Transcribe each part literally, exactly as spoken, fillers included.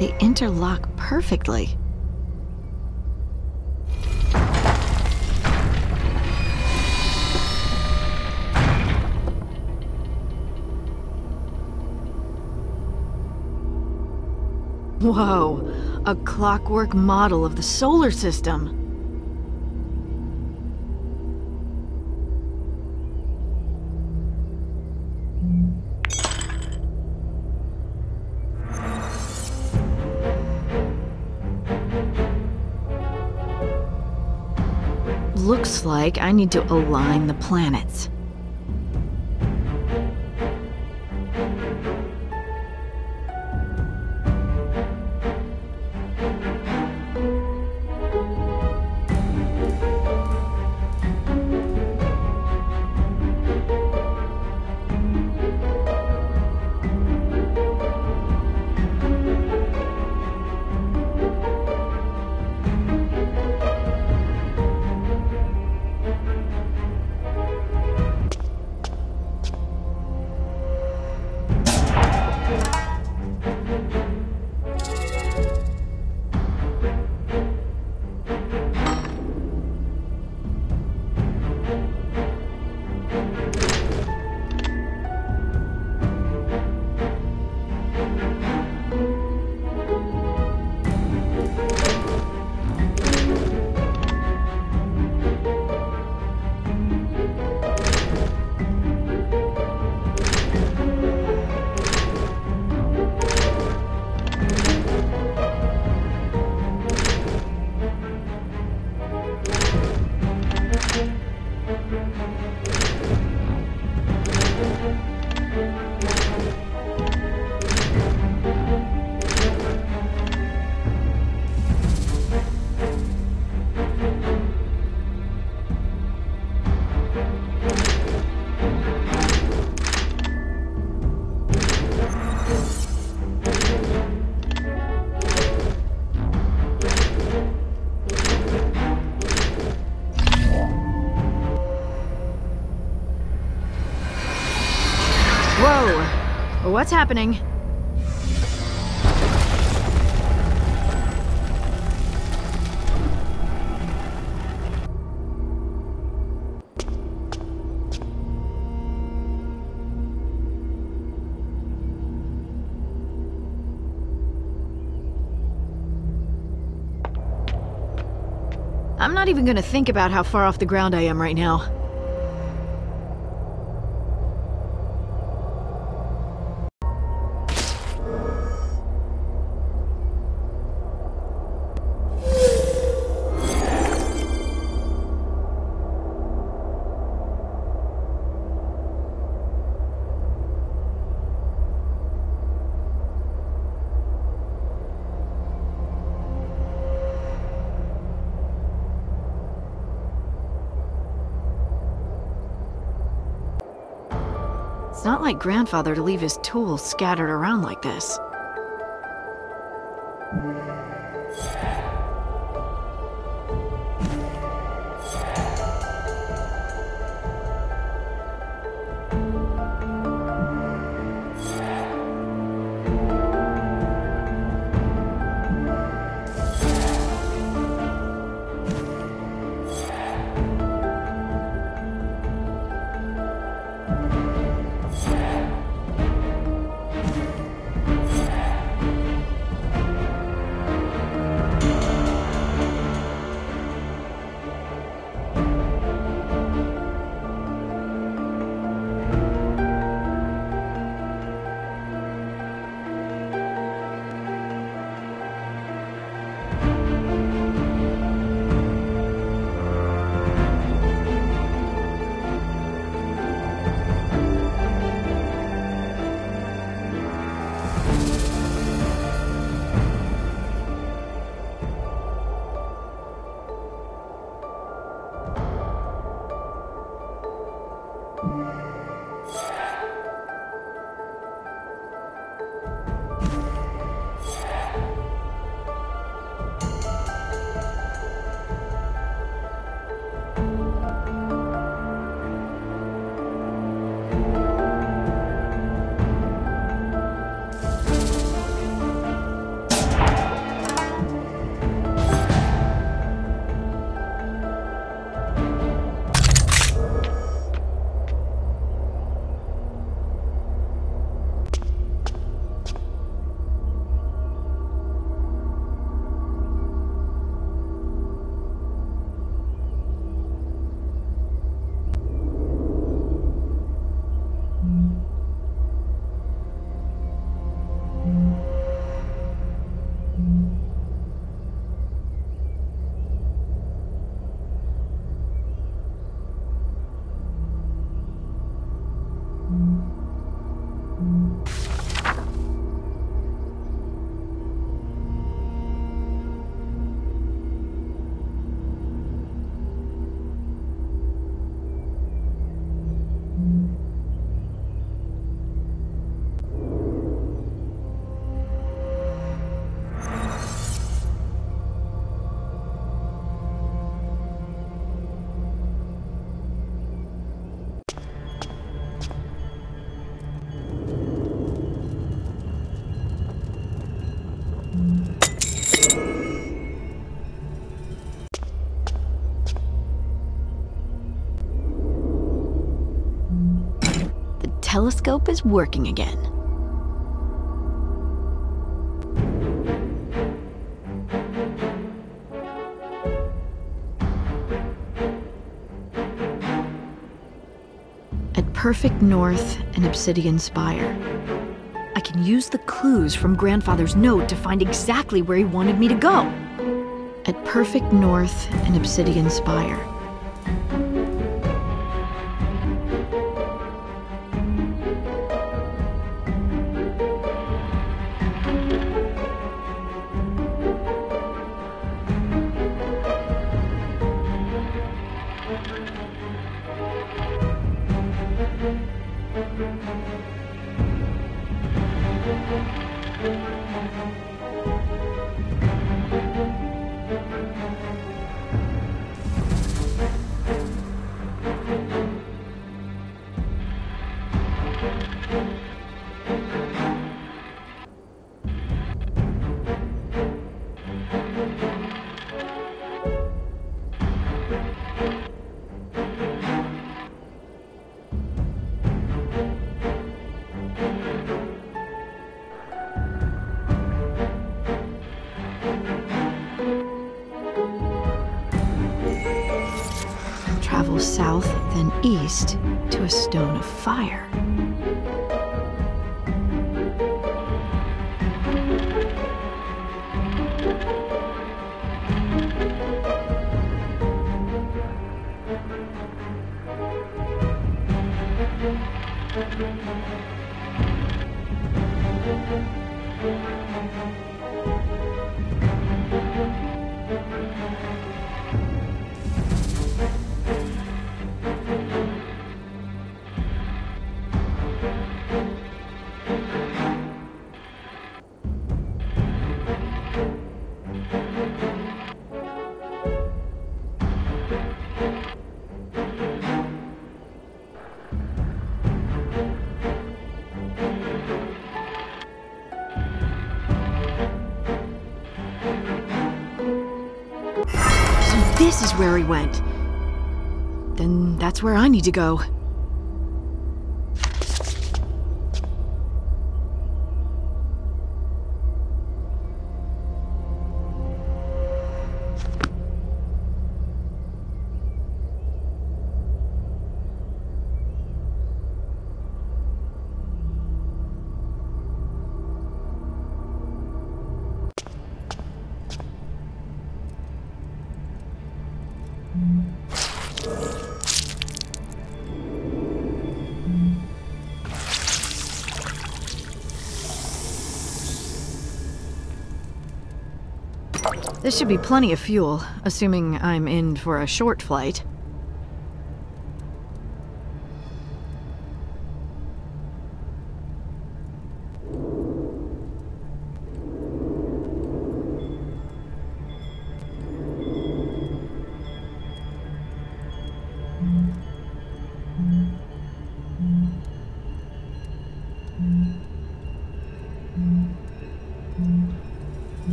They interlock perfectly. Whoa, a clockwork model of the solar system. Looks like I need to align the planets. Whoa! What's happening? I'm not even gonna think about how far off the ground I am right now. It's not like Grandfather to leave his tools scattered around like this. telescope is working again. At perfect north and obsidian spire, I can use the clues from Grandfather's note to find exactly where he wanted me to go. At perfect north and obsidian spire. Travel south, then east to a stone of fire. This is where he went. Then that's where I need to go. This should be plenty of fuel, assuming I'm in for a short flight.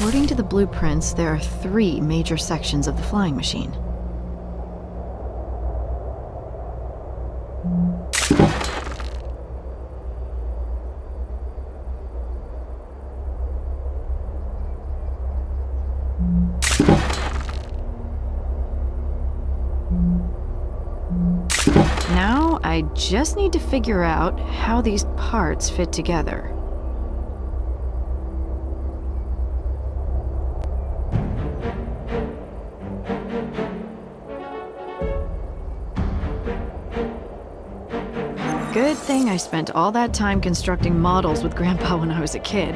According to the blueprints, there are three major sections of the flying machine. Now, I just need to figure out how these parts fit together. Good thing I spent all that time constructing models with Grandpa when I was a kid.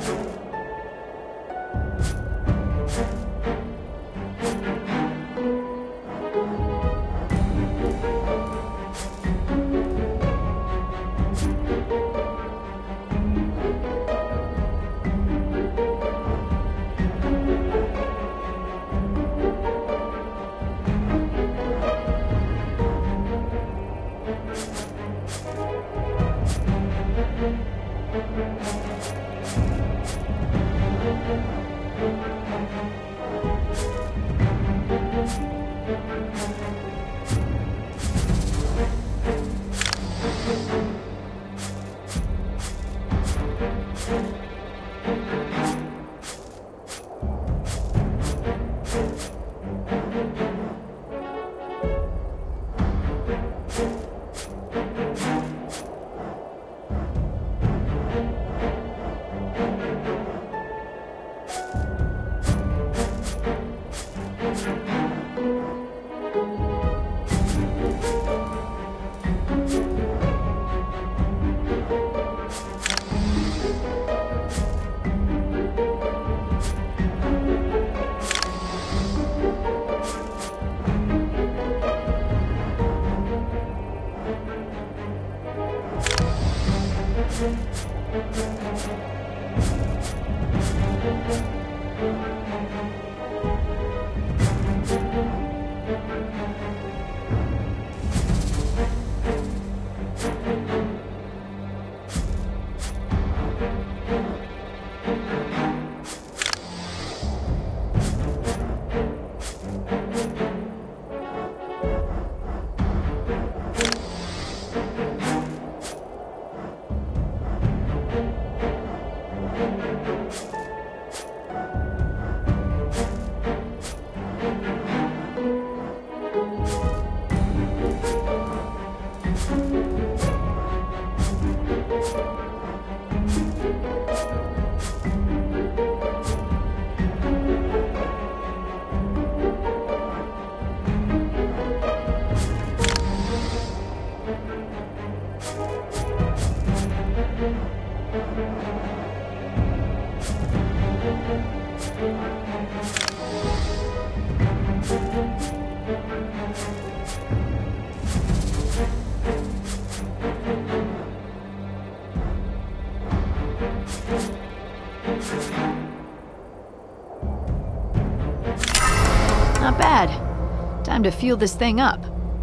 Not bad. Time to fuel this thing up.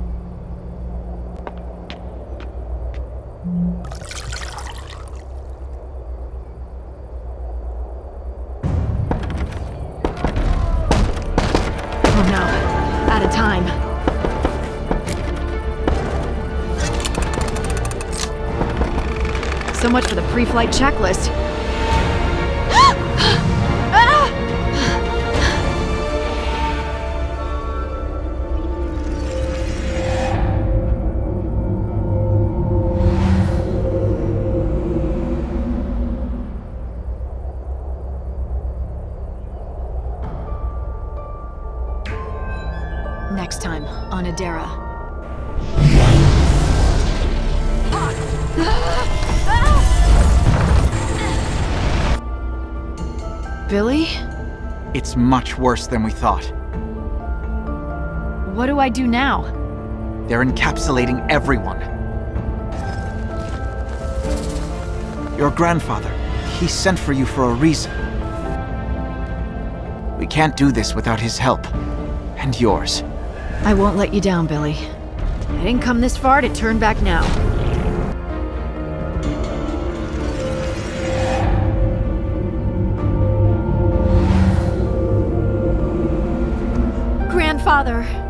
Oh no, out of time. So much for the pre-flight checklist. Next time on Adera. Billy? It's much worse than we thought. What do I do now? They're encapsulating everyone. Your grandfather, he sent for you for a reason. We can't do this without his help. And yours. I won't let you down, Billy. I didn't come this far to turn back now. Father.